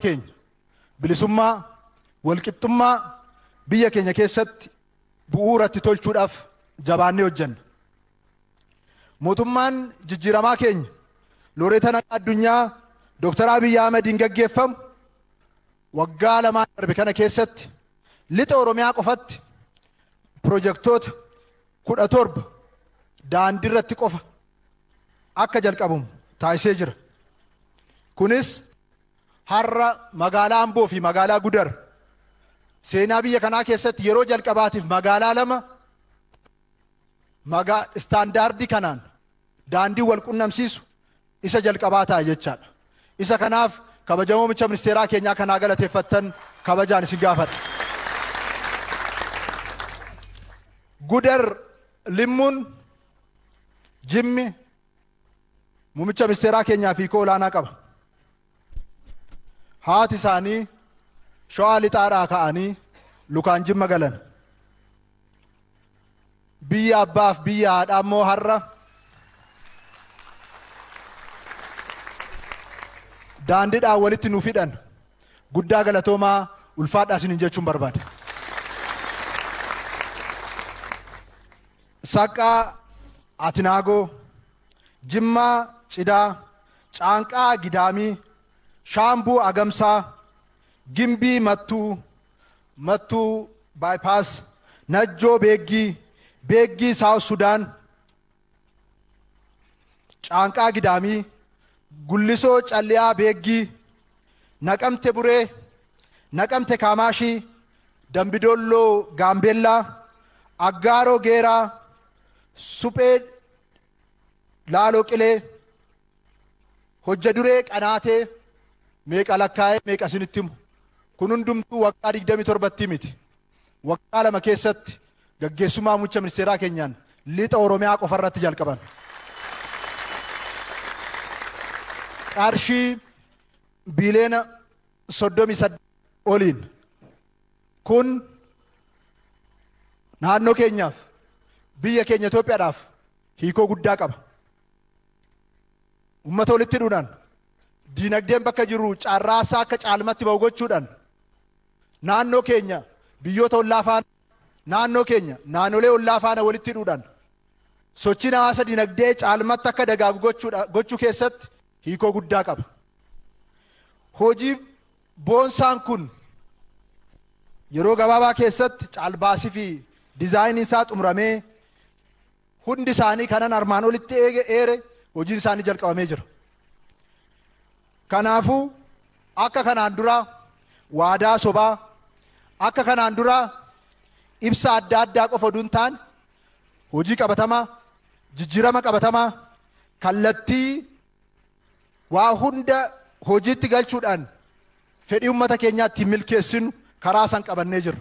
keenya bilisummaa walqixxummaa biyya keenya keessatti bu'uuratti tolchuudhaaf jabaannee hojjenna. Mootummaan jijjiiramaa keenya Looreeta Nagaa Addunyaa Dr. Abiy Ahmediin gaggeeffamu waggaa lamaan darbe kana keessatti lixa Oromiyaa qofatti pirojektoota 17 daandii irratti qofa akka jalqabamu taasisee jira. Kunis har'a magaalaa Amboo fi magaalaa Gudar seenaa biyya kanaa keessatti yeroo jalqabaatiif magaalaa lama istaandaardii kanaan daandii wal qunnamsiisu isa jalqabaa ta'a jechaadha. Isa kanaaf kabajamoo muummicha ministeeraa keenyaa kanaa galateeffattan kabajaan isin gaafadha. Gudar Limmuun Jimmi muummicha ministeeraa keenyaa fi hiikoo olaanaa qaba. Haati isaanii Shawaa Lixaadhaa ka'anii lukaan Jimma galan. Biyya abbaaf biyya haadhaa immoo har'a daandiidhaan walitti nuuf hidhan guddaa galatoomaa ulfaadhaa isiniin jechuun barbaada. Saqqaa Atinaagoo, Jimmaa Cidaa, Caanqaa Gidaamii, Shaambuu Agamsaa, Gimbii Mattuu Bypass, Najjoo Beeggii South Sudan, Caanqaa Gidaamii, Gullisoo Calliyaa Beeggii, Naqamte Buree, Naqamte Kaamaashii, Dambidolloo Gaambeellaa, Aggaaroo Geeraa, Suphee Laaloo Qilee, Hojja Duree Qanaatee, meeqa lakkaa'ee meeqa isinitti himu. Kun hundumtuu waggaa 27 miti. Waggaa lama keessatti gaggeessummaa muummicha ministeeraa keenyaan lixa Oromiyaa qofa irratti jalqaban. Qarshii biiliyoona 38 oliin kun naannoo keenyaaf biyya keenya Itoophiyaadhaaf hiikoo guddaa qaba. Uummata walitti hidhuudhaan diinagdeen bakka jiru carraasaa akka caalmatti ba'u gochuudhaan naannoo keenya biyyoota ollaa faana naannoo keenya naannolee ollaa faana walitti hidhuudhaan sochiin hawaasa diinagdee caalmatti akka dagaagu gochuu keessatti hiikoo guddaa qaba. Hojii boonsaan kun yeroo gabaabaa keessatti caalbaasii fi diizaayiniin isaa xumuramee hundi isaanii kanan armaan olitti eere hojiin isaanii jalqabamee jira. Kanaafuu akka kanaan dura waadaa sobaa akka kanaan dura ibsa adda addaa qofa oduun ta'an hojii qabatamaa jijjiirama qabatamaa kallattii waa hunda hojiitti galchuudhaan fedhii uummata keenyaatti milkeessinu karaa san qabannee jirra.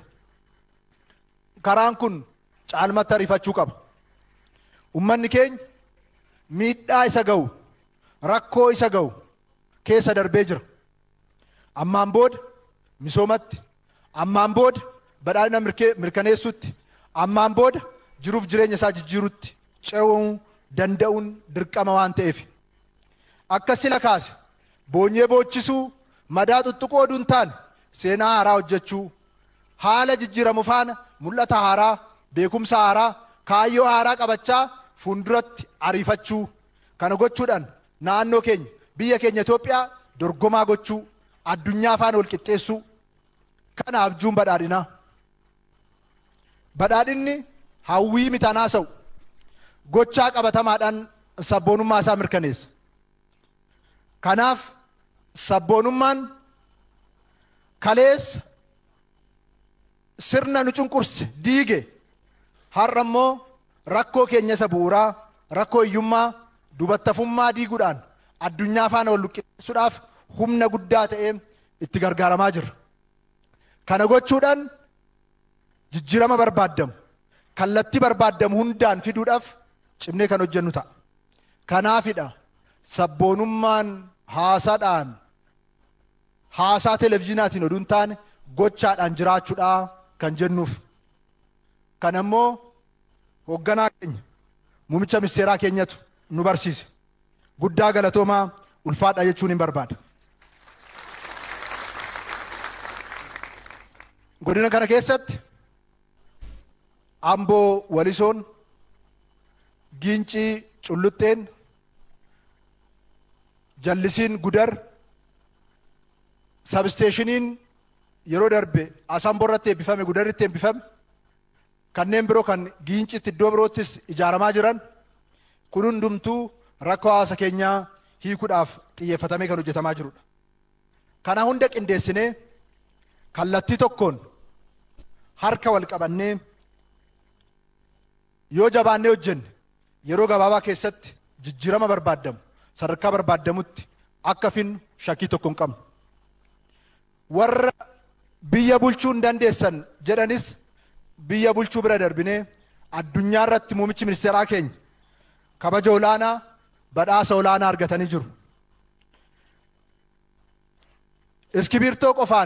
Karaan kun caalmatti ariifachuu qaba. Uummanni keenya miidhaa isa ga'u rakkoo isa ga'u keessa darbee jira. Ammaan booda misoomatti, ammaan booda badhaadhina mirkaneessuutti, ammaan booda jiruuf jireenya isaa jijjiirutti ce'uu danda'uun dirqama waan ta'eef akka sila kaase boonyee boochisuu madaa tuttuqoo oduun taane seenaa haaraa hojjechuu haala jijjiiramu faana mul'ata haaraa beekumsa haaraa kaayyoo haaraa qabachaa fuulduratti ariifachuu kana gochuudhaan naannoo keenya biyya keenya Itoophiyaa dorgomaa gochuu addunyaa faana wal qixxeessuu kana abjuun badhaadhinaa. Badhaadhinni hawwii mitanaa sa'u gochaa qabatamaadhaan sabboonummaa isaa mirkaneessa. Kanaaf sabboonummaan kaleessa sirna nu cunqurse diige har'a immoo rakkoo keenya isa bu'uuraa rakkoo hiyyummaa dubattafummaa diiguudhaan addunyaa faana wal qixxeessuudhaaf humna guddaa ta'ee itti gargaaramaa jirra. Kana gochuudhaan jijjiirama barbaadamu kallattii barbaadamu hundaan fiduudhaaf cimnee kan hojjennu ta'a. Kanaafidha sabboonummaan haasaadhaan haasaa televezyiinaatiin oduun taane gochaadhaan jiraachuudhaa kan jennuuf. Kana immoo hoogganaa keenya muummicha ministeeraa keenyatu nu barsiise. Guddaa galatoomaa ulfaadha jechuun hin barbaada. godina kana keessatti Amboo Walisoon Gincii Culluxxeen Jallisiin Gudar sabsteeshiniin yeroo darbe Asamboo irratti eebbifame Gudaritti eebbifame kanneen biroo kan Ginciitti iddoo biroottis ijaaramaa jiran kun hundumtuu rakkoo hawaasa keenyaa hiikuudhaaf xiyyeeffatamee kan hojjetamaa jirudha. Kana hunda qindeessinee kallattii tokkoon harka wal qabannee yoo jabaannee hojjenne yeroo gabaabaa keessatti jijjiirama barbaadamu sadarkaa barbaadamutti akka finnu shakkii tokko hin qabnu. Warra biyya bulchuu hin dandeessan jedhanis biyya bulchuu bira darbinee addunyaa irratti muummichi ministeeraa keenya kabaja olaanaa badhaasa olaanaa argatanii jiru. Iskibirtoo qofaan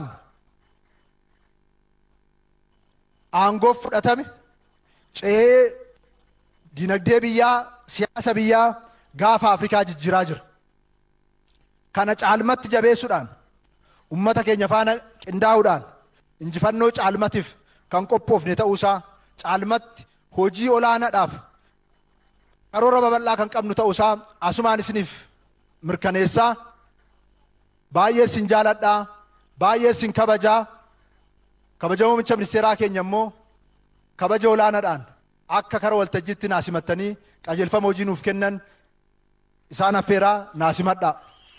aangoof fudhatame ce'ee dinagdee biyyaa siyaasa biyyaa gaafa Afrikaa jijjiiraa jira. Kana caalmatti jabeessuudhaan ummata keenya faana qindaa'uudhaan injifannoo caalmatiif kan qophoofne ta'uusaa caalmatti hojii olaanaadhaaf karoora babal'aa kan qabnu ta'uusaa asumaan isiniif mirkaneessaa. Baay'ee isin jaaladhaa, baay'ee isin kabajaa. Kabajamoo muummicha ministeeraa keenya immoo kabaja olaanaadhaan akka kara waltajjiitti naasimattanii qajeelfama hojii nuuf kennan isaan affeeraa naasimadhaa.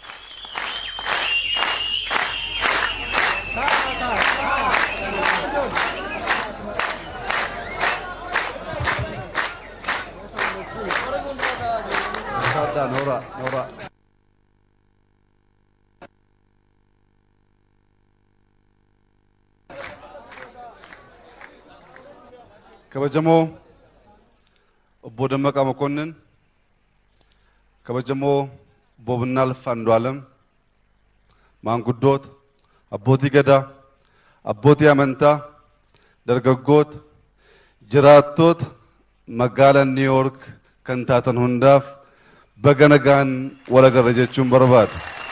Nora. Kabajamoo obbo Dammaqaa Mokonnin, kabajamoo obbo Binaalf Andu'aalam, maanguddoota, abbootii gadaa, abbootii amantaa, dargaggoota, jiraattoota magaalaa New York kan taatan hundaaf baga nagaan wal agarra jechuun barbaada.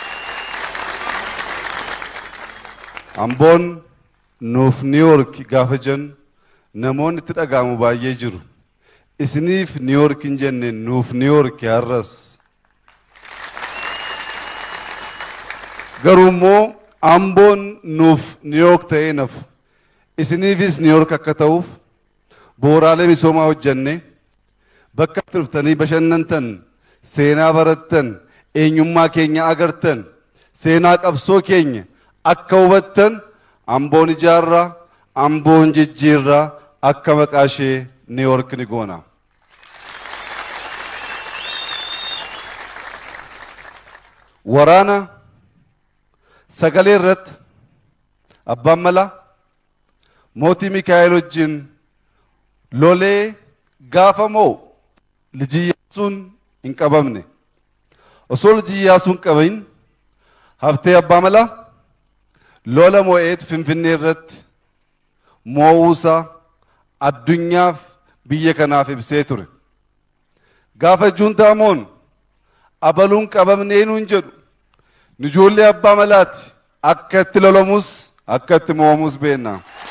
Amboon nuuf New York gaafa jennu namoonni itti dhaga'amu baay'ee jiru. Isiniif New York hin jenne nuuf New York har'as. Garuu immoo Amboon nuuf New York ta'ee nafu. Isiniifis New York akka ta'uuf bu'uuraalee misoomaa hojjenne bakka itti dhuftanii bashannantan, seenaa barattan, eenyummaa keenya agartan, seenaa qabsoo keenya akka hubattan Amboon ijaarraa, Amboon jijjiirraa akka maqaa ishee New York ni goona. Waraana sagalee irratti abbaan malaa mootii Mikaa'el wajjin lolee gaafa moo Liji Iyyaasuun hin qabamne. Osoo Liji Iyyaasuun qabamin haftee abbaa malaa lola moo'eetu Finfinnee irratti moo'uusaa addunyaaf biyya kanaaf ibsee ture. Gaafa juuntaamoon abaluun qabamnee nuun jedhu nu ijoollee abbaa malaati akka itti lolamus akka itti moo'amus beekna.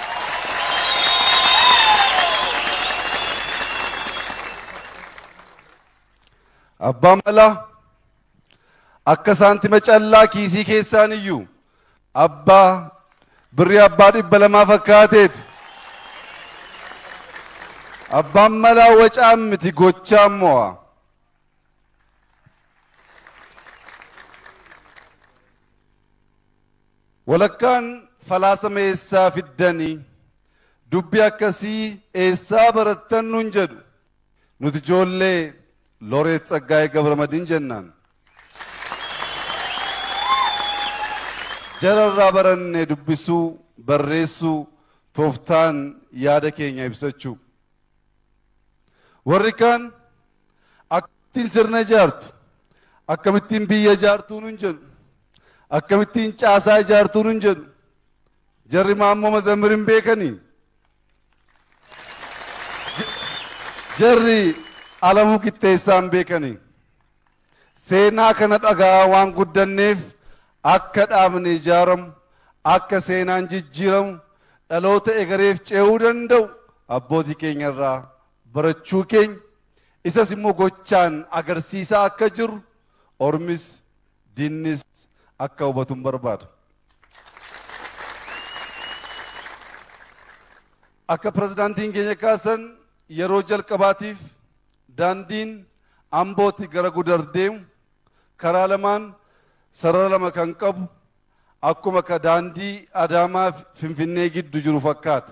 Abbaan malaa akka saantima callaa kiisii keessaan iyyuu abbaa birrii abbaa 200 fakkaateetu. Abbaan malaa wacaan miti gochaan mo'a. Walakkaan falaasama eessaa fiddanii dubbi akkasii eessaa barattan nuun jedhu nuti ijoollee Looreet Tsaggaayee Gabramadiin jennaan. Jararraa baranne dubbisuu, barreessuu, tooftaan yaada keenya ibsachuu. Warri kaan akkamittiin sirna ijaartu, akkamittiin biyya ijaartuu nuun jedhu, akkamittiin caasaa ijaartuu nuun jedhu. Jarri Maammoo Mazammir hin beekanii. Jarri Alamuu Qixxeessaa hin beekanii. Seenaa kana dhagaa waan guddanneef akka dhaabni ijaaramu, akka seenaan jijjiiramu, dhaloota egereef ce'uu danda'u abbootii keenyarraa barachuu keenya isas immoo gochaan agarsiisaa akka jiru ormis diinnis akka hubatuun barbaada. Akka pirezidaantiin keenya kaasan yeroo jalqabaatiif daandiin Ambootti gara Gudar deemu karaa lamaan sarara lama kan qabu akkuma ka daandii Adaamaa fi Finfinnee gidduu jiru fakkaata.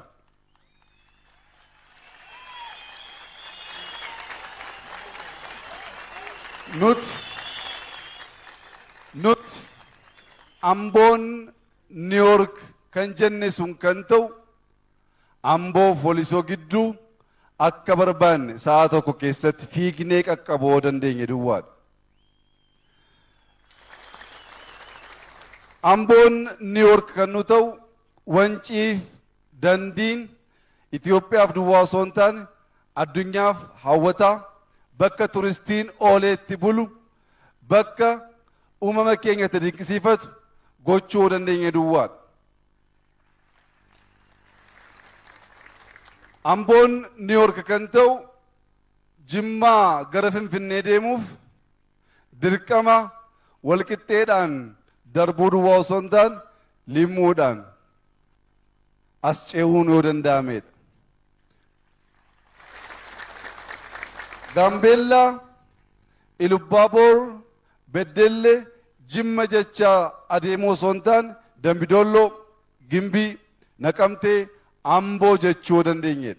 Nuti Amboon New York kan jenne sun kan ta'u Amboo Folisoo gidduu akka barbaanne sa'a tokko keessatti fiignee qaqqabuu dandeenye duwwaadha. Amboon New York kan nu ta'u wanciif dandiin Itoophiyaaf duwwaa osoo hin taane addunyaaf hawwataa bakka turistiin ooleetti bulu bakka uumama keenya dinqisiifatu gochuu dandeenye duwwaadha. Amboon New York kan ta'u Jimmaa gara Finfinnee deemuuf dirqama walqixxeedhaan darbuu duwwaa osoo hin taane limmuudhaan as ce'uun yoo danda'amedha. Gaambeellaa, Ilubaaboor, Beddellee, Jimma jechaa adeemuu osoo hin taane Dambidolloo, Gimbii, Naqamtee, Amboo jechuu dandeenyedha.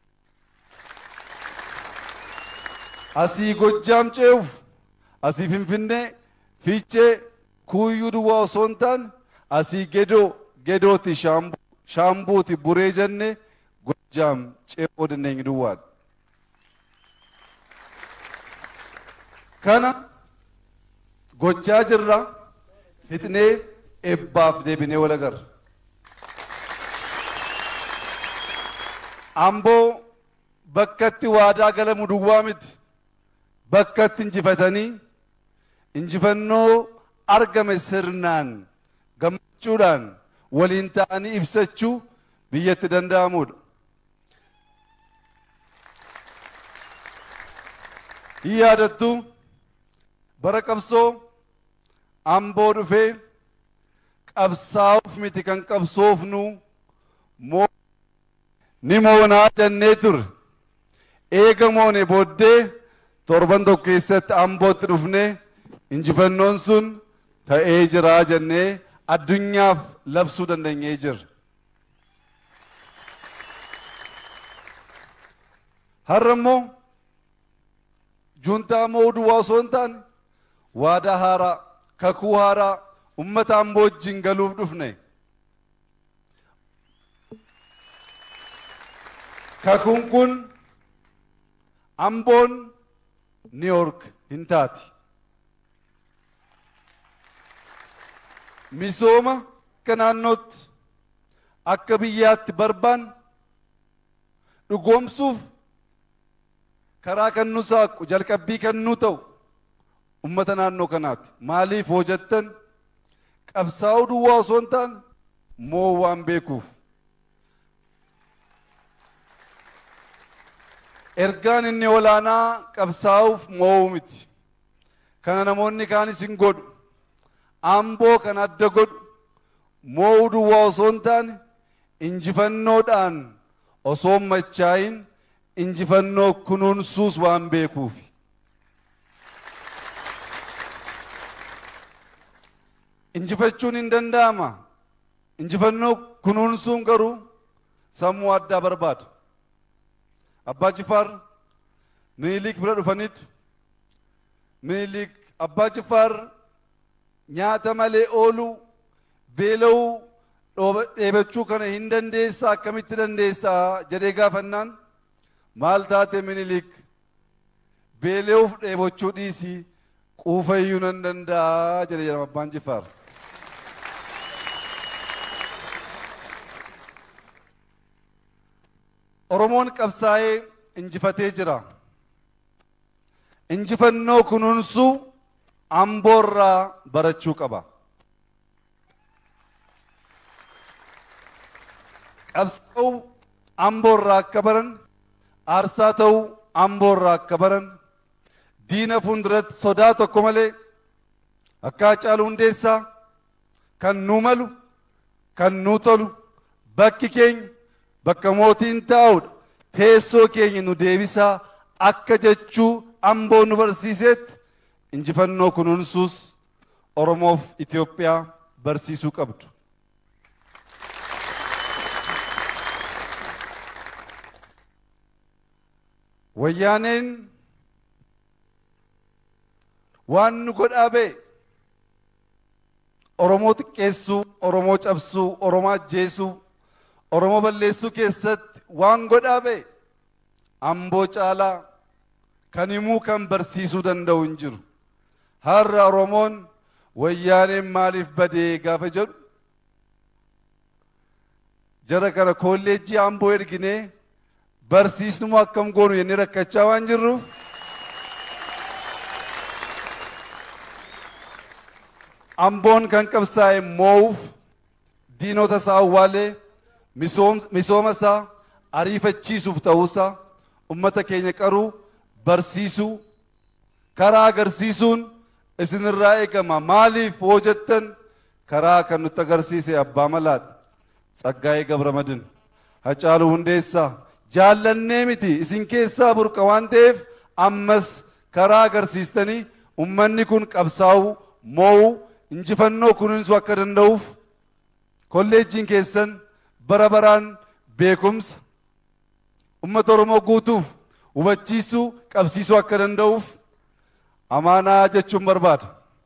Asii Gojjaam ce'uuf asii Finfinnee, Fiichee, Kuuyyuu duwwaa osoo hin taane asii Gedooti Shaambuuti Buree jennee Gojjaam ce'uu dandeenye duwwaadha. Kana gochaa jirra fixnee eebbaaf deebinee wal agarra. Amboo bakka itti waadaa galamu duwwaa miti bakka itti injifatanii injifannoo argame sirnaan gammachuudhaan waliin ta'anii ibsachuu biyyatti danda'amudha. Hin yaadattu bara qabsoo Amboo dhufee qabsaa'uuf miti kan qabsoofnu ni moonaa jennee ture. Eega moone booddee torban tokko keessatti Ambootti dhufnee injifannoon sun ta'ee jiraa jennee addunyaaf labsuu dandeenyee jirra. Har'a immoo juntaa mo'uu duwwaa osoo hin taane waadaa haaraa kakuu haaraa ummata Amboo wajjin galuuf dhufne. Kakuun kun Amboon New York hin taati. Misooma akka naannootti akka biyyaatti barbaan dhugoomsuuf karaa kan nu saaqu jalqabbii kan nu ta'u ummata naannoo kanaati. Maaliif hoo jettan qabsaa'uu duwwaa osoo hin taane moo waan beekuuf. Ergaan inni olaanaa qabsaa'uuf mo'uu miti. Kana namoonni kaanis hin godhu. Amboo kan adda godhu mo'uu duwwaa osoo hin taane injifannoodhaan osoo hin machaayin injifannoo kunuunsuus waan beekuuf. Injifachuun hin danda'ama. Injifannoo kunuunsuun garuu sammuu addaa barbaada. Abbaa Jifaar Minilik bira dhufaniitu Minilik Abbaa Jifaar nyaata malee ooluu beela'uu dheebachuu kana hin dandeessaa akkamitti dandeessaa jedhee gaafannaan maal taate Minilik beela'uuf dheebachuu dhiisii quufayyuu nan danda'a jedhe jedhama Abbaan Jifaar. Oromoon qabsaa'ee injifatee jira. Injifannoo kunuunsuu Amboorraa barachuu qaba. qabsaa'uu amboorraa akka baran aarsaa ta'uu amboorraa akka baran diina fuulduratti sodaa tokko malee akka Haacaaluu Hundeessaa kan nuu malu kan nuu tolu bakki keenya bakka mootiin taa'udha teessoo keenya nu deebisaa akka jechuu amboo nu barsiisetti injifannoo kunuunsuus Oromoof Itoophiyaa barsiisuu qabdu. Wayyaaneen waan nu godhaa ba'e Oromoo xiqqeessuu, Oromoo cabsuu, Oromoo ajjeesuu, Oromoo balleessuu keessatti waan godhaa ba'e amboo caalaa kan himuu kan barsiisuu danda'u hin jiru. Har'a Oromoon wayyaaneen maaliif badee gaafa jedhu jara kana kolleejjii amboo erginee barsiisnu akkam goonu jennee rakkachaa waan jirruuf amboon kan qabsaa'e moo'uuf diinota isaa awwaalee misooma isaa ariifachiisuuf ta'uusaa ummata keenya qaruu barsiisuu karaa agarsiisuun isinirraa eegama. Maaliif hoo jettan karaa kan nutti agarsiise abbaa malaadha. Tsaggaayee Gabramadin, Haacaaluu Hundeessaa jaallannee miti isin keessaa burqa waan ta'eef ammas karaa agarsiistanii ummanni kun qabsaa'uu moo'uu injifannoo kunuunsuu akka danda'uuf kolleejjiin keessan bara baraan beekumsa ummata Oromoo guutuuf hubachiisuu qabsiisuu akka danda'uuf amaanaa jechuun barbaada.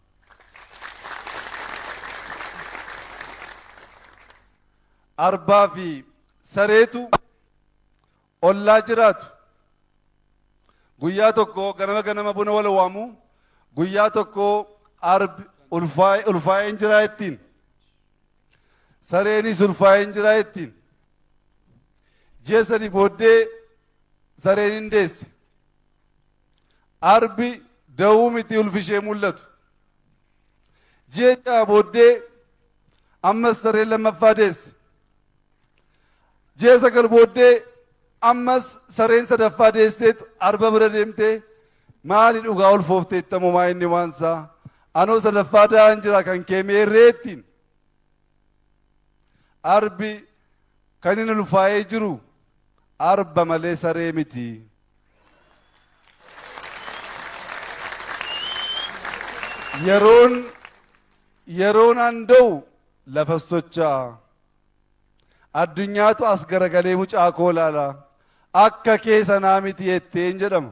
Arbaa fi sareetu ollaa jiraatu guyyaa tokko ganama buna wal waamu guyyaa tokko arbi ulfaa'een jiraa ittiin sareenis ulfaa'een jiraa ittiin ji'a sadii booddee sareen hin deesse arbi da'uu miti ulfishee mul'atu ji'a ja'a booddee ammas sareen lammaffaa deesse ji'a sagal booddee ammas sareen sadaffaa deesseetu arba bira deemtee maali dhugaa ulfoofteettamoo maa inni waansaa anoo sadaffaa da'aan jira kan kee meerreettiin arbi kan inni ulfaa'ee jiru arba malee saree miti. yeroon handa'u lafa socho'a addunyaatu as garagalee mucaa koo laala akka kee sanaa miti jetteen jedhama.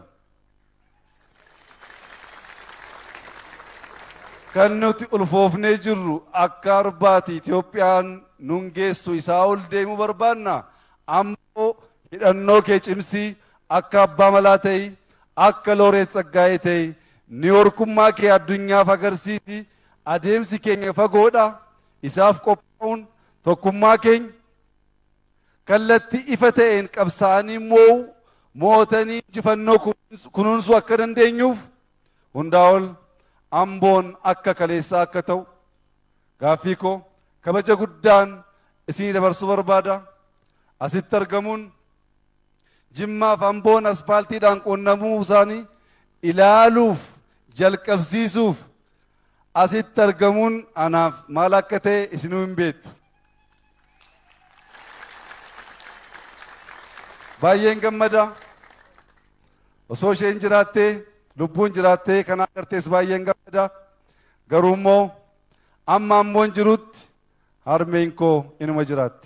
Kan nuti ulfoofnee jirru akka arbaati Itoophiyaan nun geessu isaa ol deemuu barbaanna ammoo hidhannoo kee cimsii akka abbaa malaa ta'e akka Looreet Tsaggaayee ta'e niiworkummaa kee addunyaaf agarsiisi adeemsi keenya fagoodha isaaf qophaa'uun tokkummaa keenya kallattii ifa ta'een qabsaa'anii mootanii injifannoo kunuunsuu akka dandeenyuuf hundaa ol amboon akka kaleessaa akka ta'u gaaffii koo kabaja guddaan isinii dabarsuu barbaada. Asitti argamuun Jimmaaf amboon aspaaltiidhaan quunnamuu isaanii ilaaluuf jalqabsiisuuf asitti argamuun anaaf maal akka ta'e isinuu hin beektu. Baay'een gammada osoo isheen jiraattee lubbuun jiraattee kan agartees baay'een gammada garuu immoo amma amboon jirutti harmeen koo inuma jiraatti.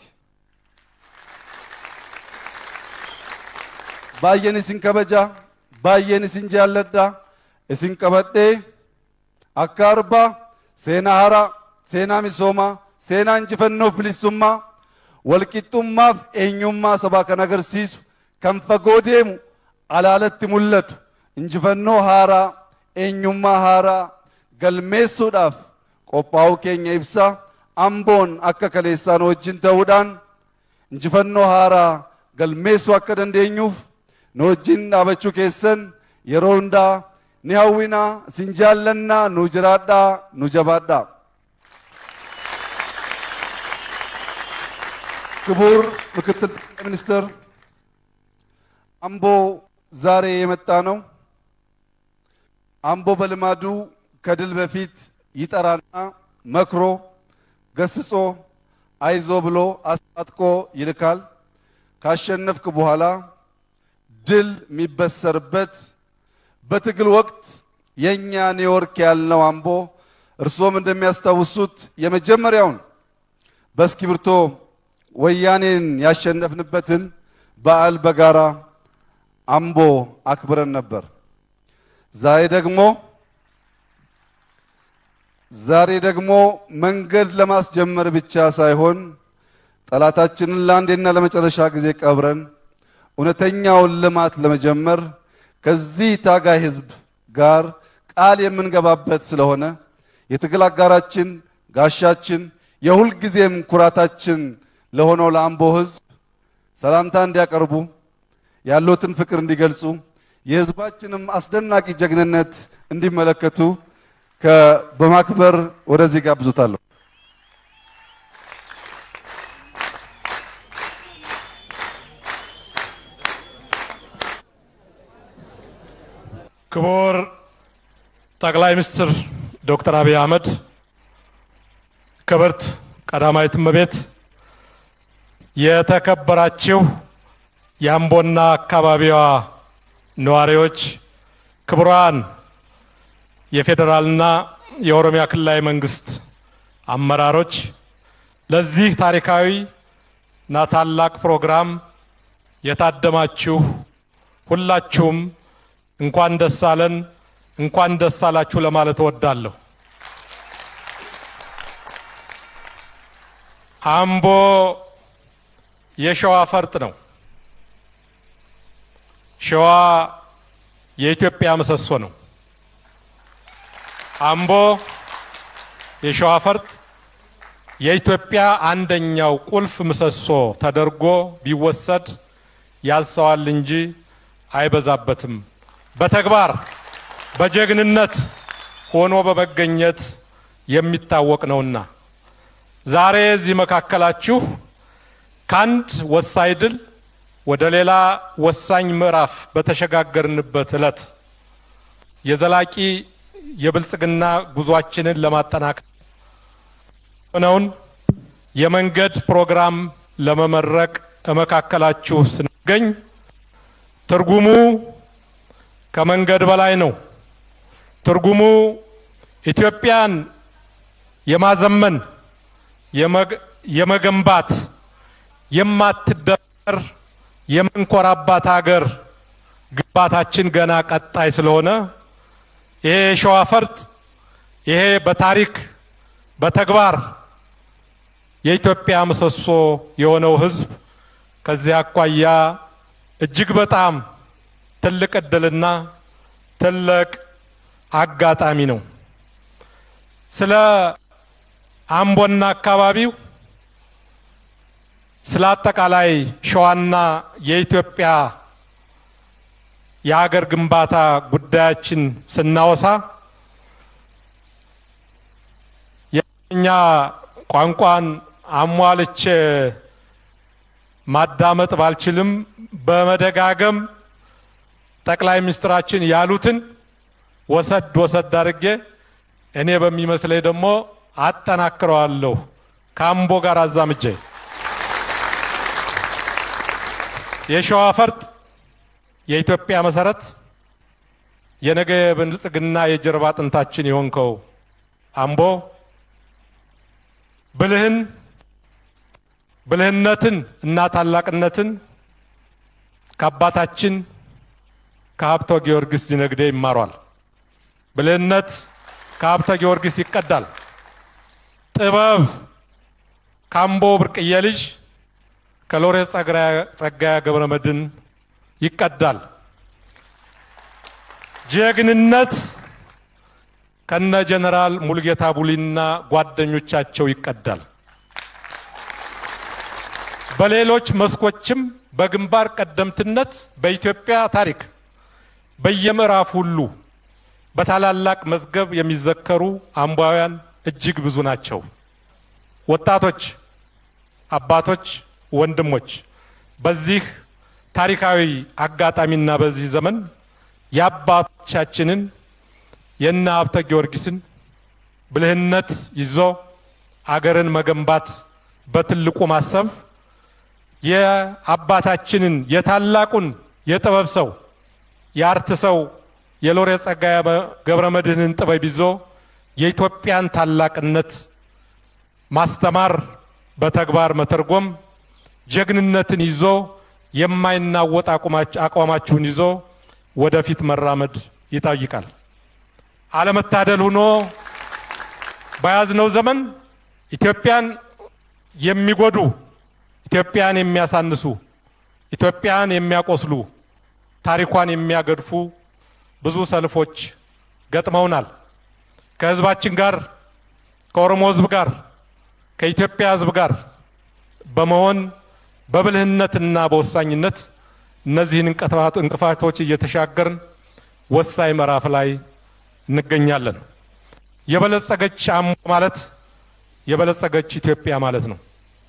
Baay'een isin kabaja baay'een isin jaalladha isin qabadhee akka arbaa seenaa haaraa seenaa misoomaa seenaa injifannoof bilisummaa walqixxummaaf eenyummaa sabaa kan agarsiisu kan fagoo deemu alaalatti mul'atu injifannoo haaraa eenyummaa haaraa galmeessuudhaaf qophaa'uu keenya ibsa. Amboon akka kaleessaan wajjin ta'uudhaan injifannoo haaraa galmeessuu akka dandeenyuuf nu wajjin dhaabachuu keessan yeroo hundaa ni hawwinaa isin jaallannaa nu jiraadhaa nu jabaadhaa. ክቡር ምክትል ሚኒስትር አምቦ ዛሬ የመጣ ነው። አምቦ በልማዱ ከድል በፊት ይጠራና መክሮ ገስጾ አይዞ ብሎ አስታጥቆ ይልካል። ካሸነፍክ በኋላ ድል የሚበሰርበት በትግል ወቅት የኛ ኒውዮርክ ያልነው አምቦ እርሶም እንደሚያስታውሱት የመጀመሪያውን በእስክሪብቶ ወያኔን ያሸነፍንበትን በዓል በጋራ አምቦ አክብረን ነበር። ዛሬ ደግሞ መንገድ ለማስጀመር ብቻ ሳይሆን ጠላታችንን ለአንዴና ለመጨረሻ ጊዜ ቀብረን እውነተኛውን ልማት ለመጀመር ከዚህ ታጋይ ህዝብ ጋር ቃል የምንገባበት ስለሆነ የትግል አጋራችን ጋሻችን የሁል ጊዜም ኩራታችን ለሆነው ለአምቦ ህዝብ ሰላምታ እንዲያቀርቡ ያሉትን ፍቅር እንዲገልጹ የህዝባችንም አስደናቂ ጀግንነት እንዲመለከቱ በማክበር ወደዚህ ጋብዙታለሁ። ክቡር ጠቅላይ ሚኒስትር ዶክተር አብይ አህመድ፣ ክብርት ቀዳማዊት እመቤት፣ የተከበራችሁ የአምቦና አካባቢዋ ነዋሪዎች፣ ክቡራን የፌደራልና የኦሮሚያ ክልላዊ መንግስት አመራሮች፣ ለዚህ ታሪካዊና ታላቅ ፕሮግራም የታደማችሁ ሁላችሁም እንኳን ደስ አለን፣ እንኳን ደስ አላችሁ ለማለት እወዳለሁ። አምቦ የሸዋ ፈርጥ ነው። ሸዋ የኢትዮጵያ ምሰሶ ነው። አምቦ የሸዋ ፈርጥ የኢትዮጵያ አንደኛው ቁልፍ ምሰሶ ተደርጎ ቢወሰድ ያልሰዋል እንጂ አይበዛበትም። በተግባር በጀግንነት ሆኖ በመገኘት የሚታወቅ ነውና ዛሬ እዚህ መካከላችሁ ካንድ ወሳኝ ድል ወደ ሌላ ወሳኝ ምዕራፍ በተሸጋገርንበት ዕለት የዘላቂ የብልጽግና ጉዟችንን ለማጠናከር ሆነውን የመንገድ ፕሮግራም ለመመረቅ መካከላችሁ ስንገኝ ትርጉሙ ከመንገድ በላይ ነው። ትርጉሙ ኢትዮጵያን የማዘመን የመገንባት የማትደፈር የምንኮራባት ሀገር ግንባታችን ገና ቀጣይ ስለሆነ ይሄ ሸዋ ፈርጥ ይሄ በታሪክ በተግባር የኢትዮጵያ ምሰሶ የሆነው ህዝብ ከዚህ አኳያ እጅግ በጣም ትልቅ እድልና ትልቅ አጋጣሚ ነው። ስለ አምቦና አካባቢው ስለ አጠቃላይ ሸዋና የኢትዮጵያ የሀገር ግንባታ ጉዳያችን ስናወሳ የኛ ቋንቋን አሟልቼ ማዳመጥ ባልችልም በመደጋገም ጠቅላይ ሚኒስትራችን ያሉትን ወሰድ አድርጌ እኔ በሚመስለኝ ደግሞ አጠናክረዋለሁ ከአምቦ ጋር አዛምጄ። የሸዋ ፈርጥ የኢትዮጵያ መሰረት የነገ ብልጽግና የጀርባ አጥንታችን የሆንከው አምቦ ብልህነትን እና ታላቅነትን ከአባታችን ከሀብተ ጊዮርጊስ ዲነግዴ ይማሯል። ብልህነት ከሀብተ ጊዮርጊስ ይቀዳል። ጥበብ ከአምቦ ብርቅዬ ልጅ ከሎሬት ጸጋዬ ገብረመድህን ይቀዳል። ጀግንነት ከነ ጀነራል ሙሉጌታ ቡሊና ጓደኞቻቸው ይቀዳል። በሌሎች መስኮችም በግንባር ቀደምትነት በኢትዮጵያ ታሪክ በየምዕራፍ ሁሉ በታላላቅ መዝገብ የሚዘከሩ አምባውያን እጅግ ብዙ ናቸው። ወጣቶች፣ አባቶች፣ ወንድሞች በዚህ ታሪካዊ አጋጣሚና በዚህ ዘመን የአባቶቻችንን የና ሀብተ ጊዮርጊስን ብልህነት ይዞ አገርን መገንባት በትልቁ ማሰብ የአባታችንን የታላቁን የጥበብ ሰው የአርት ሰው የሎሬት ጸጋዬ ገብረመድህንን ጥበብ ይዞ የኢትዮጵያን ታላቅነት ማስተማር በተግባር መተርጎም ጀግንነትን ይዞ የማይናወጥ አቋማችሁን ይዞ ወደፊት መራመድ ይጠይቃል። አለመታደል ሆኖ በያዝነው ዘመን ኢትዮጵያን የሚጎዱ ኢትዮጵያን የሚያሳንሱ ኢትዮጵያን የሚያቆስሉ ታሪኳን የሚያገድፉ ብዙ ሰልፎች ገጥመውናል። ከህዝባችን ጋር ከኦሮሞ ህዝብ ጋር ከኢትዮጵያ ህዝብ ጋር በመሆን በብልህነትና በወሳኝነት እነዚህን እንቅፋቶች እየተሻገርን ወሳኝ ምዕራፍ ላይ እንገኛለን። የበለጸገች አምቦ ማለት የበለጸገች ኢትዮጵያ ማለት ነው።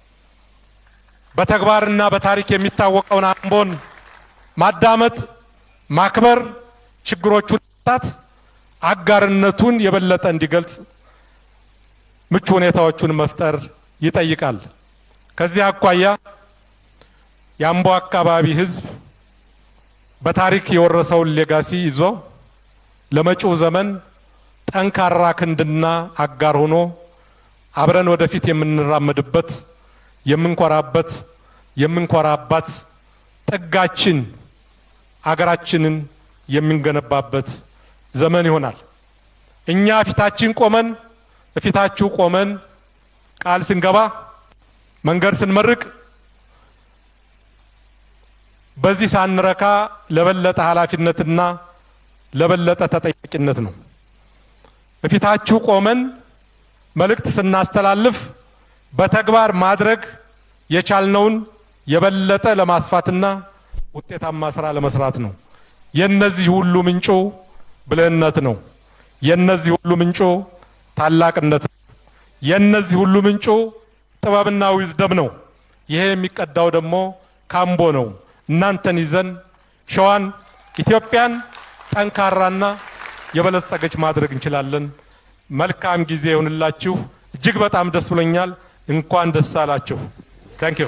በተግባርና በታሪክ የሚታወቀውን አምቦን ማዳመጥ ማክበር ችግሮቹን መፍታት አጋርነቱን የበለጠ እንዲገልጽ ምቹ ሁኔታዎችን መፍጠር ይጠይቃል። ከዚህ አኳያ የአምቦ አካባቢ ህዝብ በታሪክ የወረሰውን ሌጋሲ ይዞ ለመጪው ዘመን ጠንካራ ክንድና አጋር ሆኖ አብረን ወደፊት የምንራመድበት የምንኮራባት ጥጋችን አገራችንን የምንገነባበት ዘመን ይሆናል። እኛ ፊታችሁ ቆመን ቃል ስንገባ መንገድ ስንመርቅ በዚህ ሳንረካ ለበለጠ ኃላፊነትና ለበለጠ ተጠያቂነት ነው። ፊታችሁ ቆመን መልእክት ስናስተላልፍ በተግባር ማድረግ የቻልነውን የበለጠ ለማስፋትና ውጤታማ ስራ ለመስራት ነው። የነዚህ ሁሉ ምንጩ ብልህነት ነው። የነዚህ ሁሉ ምንጩ ታላቅነት ነው። የነዚህ ሁሉ ምንጩ ጥበብና ዊዝደም ነው። ይሄ የሚቀዳው ደግሞ ካምቦ ነው። እናንተን ይዘን ሸዋን ኢትዮጵያን ጠንካራና የበለጸገች ማድረግ እንችላለን። መልካም ጊዜ ይሁንላችሁ። እጅግ በጣም ደስ ብሎኛል። እንኳን ደስ አላችሁ። ታንክ ዩ።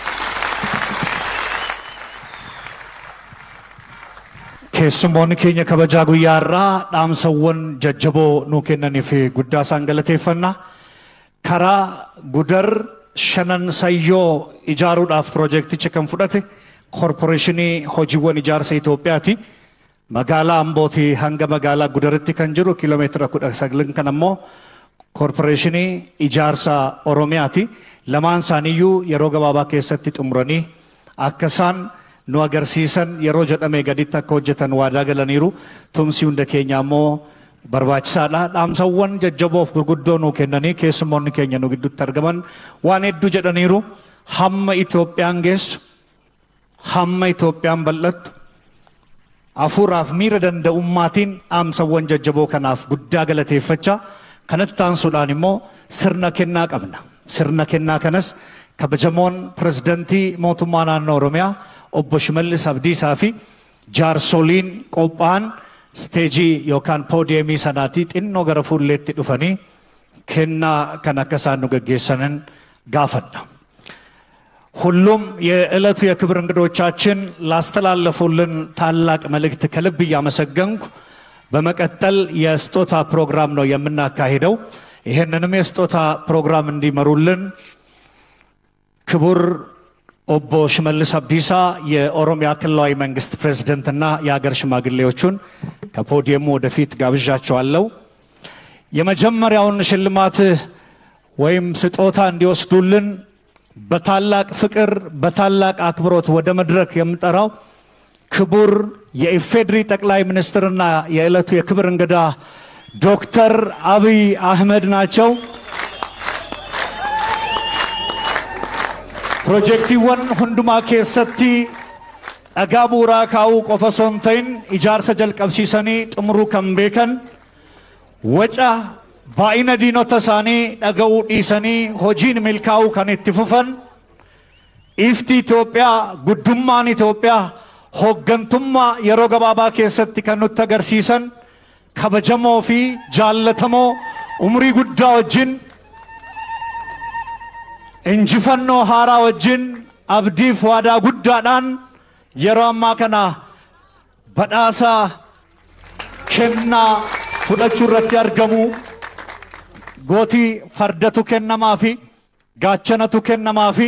keessummoonni keenya kabajaa guyyaa irraa dhaamsawwan jajjaboo nuu kennaniif guddaa isaan galateeffanna. karaa gudar shanan sayyoo ijaaruudhaaf piroojeekticha kan fudhate koorporeeshinii hojiiwwan ijaarsa Itoophiyaati. magaalaa Ambootii hanga magaalaa Gudaritti kan jiru kiiloomeetira 19 kan ammoo koorporeeshinii ijaarsa Oromiyaati. lamaan isaaniiyyuu yeroo gabaabaa keessatti xumuranii akka isaan nu agarsiisan yeroo jedhamee gaditti akka hojjetan waadaa galaniiru. tumsi hunda keenya ammoo barbaachisaadha. dhaamsawwan jajjaboof gurguddoo nuu kennanii keessummoonni keenya nu gidduutti argaman waan hedduu jedhaniiru. hamma Itoophiyaan geessu hamma Itoophiyaan bal'attu afuuraaf miira danda'ummaatiin dhaamsawwan jajjaboo kanaaf guddaa galateeffachaa kanatti aansuudhaan immoo sirna kennaa qabna. sirna kennaa kanas kabajamoon pirezidantii mootummaa naannoo Oromiyaa obbo Shimallis Abdiisaa fi jaarsoliin qophaa'an steejii yookaan poodiyemii sanaatii xinnoo gara fuulleetti dhufanii kennaa kan akka isaan nu gaggeessanan gaafadha. ሁሉም የዕለቱ የክብር እንግዶቻችን ላስተላለፉልን ታላቅ መልእክት ከልብ እያመሰገንኩ በመቀጠል የስጦታ ፕሮግራም ነው የምናካሂደው። ይሄንንም የስጦታ ፕሮግራም እንዲመሩልን ክቡር ኦቦ ሽመልስ አብዲሳ የኦሮሚያ ክልላዊ መንግስት ፕሬዝዳንትና የሀገር ሽማግሌዎቹን ከፖዲየሙ ወደፊት ጋብዣቸዋለሁ። የመጀመሪያውን ሽልማት ወይም ስጦታ እንዲወስዱልን በታላቅ ፍቅር በታላቅ አክብሮት ወደ መድረክ የምጠራው ክቡር የኢፌድሪ ጠቅላይ ሚኒስትርና የዕለቱ የክብር እንግዳ ዶክተር አብይ አህመድ ናቸው። ፕሮጀክቲወን ሁንዱማ ኬሰቲ አጋቡራ ካው ቆፈሶንተይን ኢጃርሰ ጀልቀብሲሰኒ ጥምሩ ከምቤከን ወጫ baay'ina diinota isaanii dhaga'uu dhiisanii hojiin milkaa'uu kan itti fufan ifti Itoophiyaa guddummaan Itoophiyaa hooggantummaa yeroo gabaabaa keessatti kan nutti agarsiisan kabajamoo fi jaallatamoo umrii guddaa wajjin injifannoo haaraa wajjin abdiif waadaa guddaadhaan yeroo ammaa kana badhaasa kennaa fudhachuu irratti argamu gootii fardatu kennamaa fi gaachanatu kennamaa fi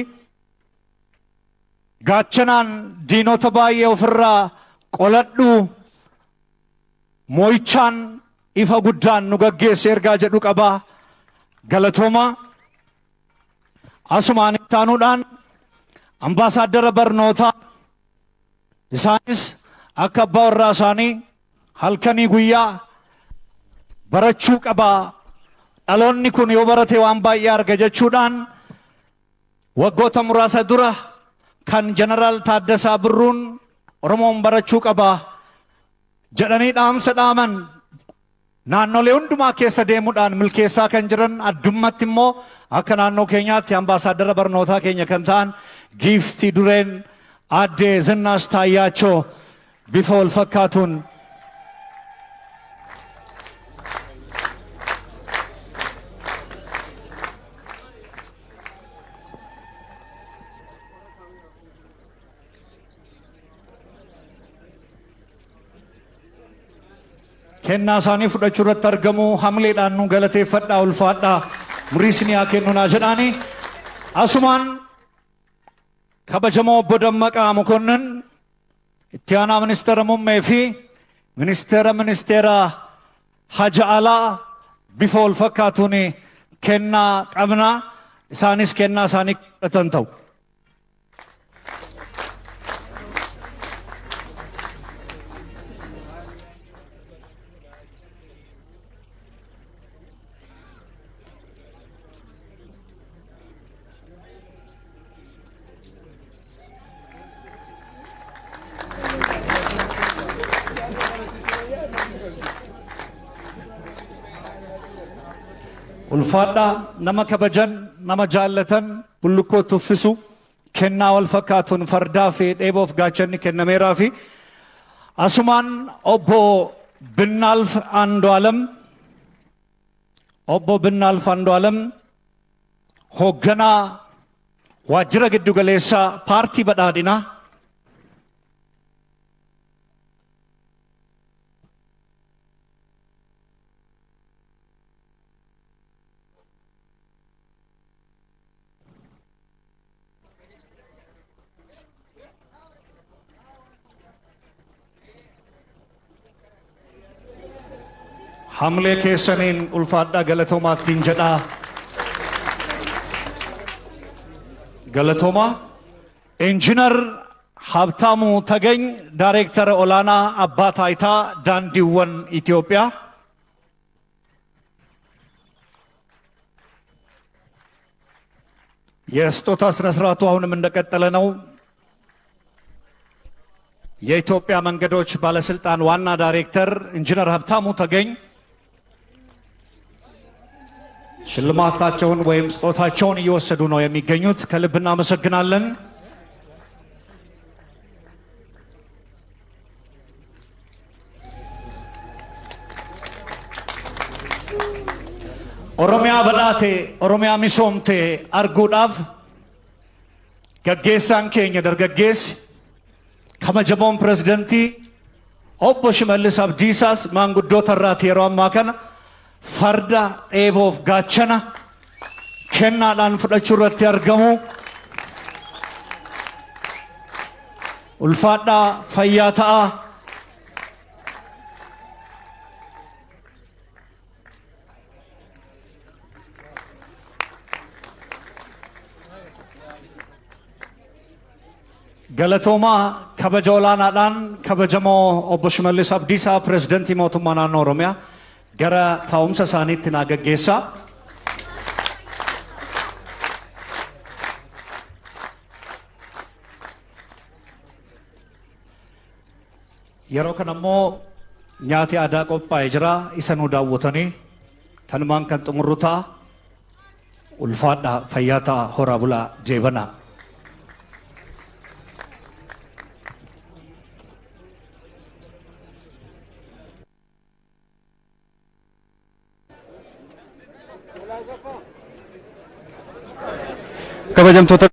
gaachanaan diinota baay'ee ofirraa qoladhu moo'ichaan ifa guddaan nu gaggeesse ergaa jedhu qabaa galatooma asumaan ittaanuudhaan ambaasaadara barnootaa isaanis akka abbaa warraa isaanii halkanii guyyaa barachuu qabaa dhaloonni kun yoo barate waan baay'ee arga jechuudhaan waggoota muraasa dura kan jeneraal Taaddasaa Birruun Oromoon barachuu qabaa jedhanii dhaamsa dhaaman naannolee hundumaa keessa deemuudhaan milkeessaa kan jiran addummaatti immoo akka naannoo keenyaatti ambaasaadara barnootaa keenya kan ta'an giiftii dureen aadde Zinnaash Taayyaachoo bifa wal fakkaatuun kennaa isaanii fudhachuu irratti argamu hamleedhaan nu galateeffadhaa ulfaadhaa muriisni haa kennunaa jedhaanii asumaan kabajamoo obbo Dammaqaa Mokonnin itti aanaa ministeera muummee fi ministeera haja alaa bifa wal fakkaatuun kennaa qabnaa isaanis kennaa isaanii fudhatan ta'u. ulfaadhaa nama kabajan nama jaallatan bullukkoo tuffisu kennaa wal fakkaatuun fardaa fi dheeboof gaachanni kennameeraa fi asumaan obbo Binnaalf Andu'aalam hoogganaa waajjira giddugaleessaa paartii badhaadhinaa hamlee keessaniin ulfaadhaa galatoomaattiin jedhaa galatooma injinar Habtaamuu Tagany ዳይሬክተር olaanaa abbaa taayitaa daandiiwwan Itoophiyaa የስጦታ ስነ ስርዓቱ አሁንም እንደቀጠለ ነው። የኢትዮጵያ መንገዶች ባለስልጣን ዋና ዳይሬክተር ኢንጂነር ሀብታሙ ተገኝ ሽልማታቸውን ወይም ስጦታቸውን እየወሰዱ ነው የሚገኙት። ከልብ እናመሰግናለን። ኦሮሚያ በዳቴ ኦሮሚያ ሚሶምቴ አርጉዳፍ ገጌሳን ኬኛ ደርገጌስ ከመጀመሪያው ፕሬዝዳንቲ ኦቦ ሽመልስ አብዲሳስ ማንጉዶ ተራቴ የሮማ ከነ ፈርዳ ኤቦፍ ጋቸና ከናዳን ፍለቹረት ያርገሙ ኡልፋዳ ፈያታ ገለቶማ ከበጆላናዳን ከበጀሞ ኦቦ ሽመልስ አብዲሳ ፕሬዝዳንት ሞቱማ ናኖ ኦሮሚያ ገረ ታውምሰ ሳኒት ናገጌሳ የሮ ከነሞ ኛቲ አዳ ቆጳ ይጅራ ኢሰኑ ዳውተኒ ከንማን ከንጥሙሩታ ኡልፋዳ ፈያታ ሆራ ቡላ ጄበና kabajamtoota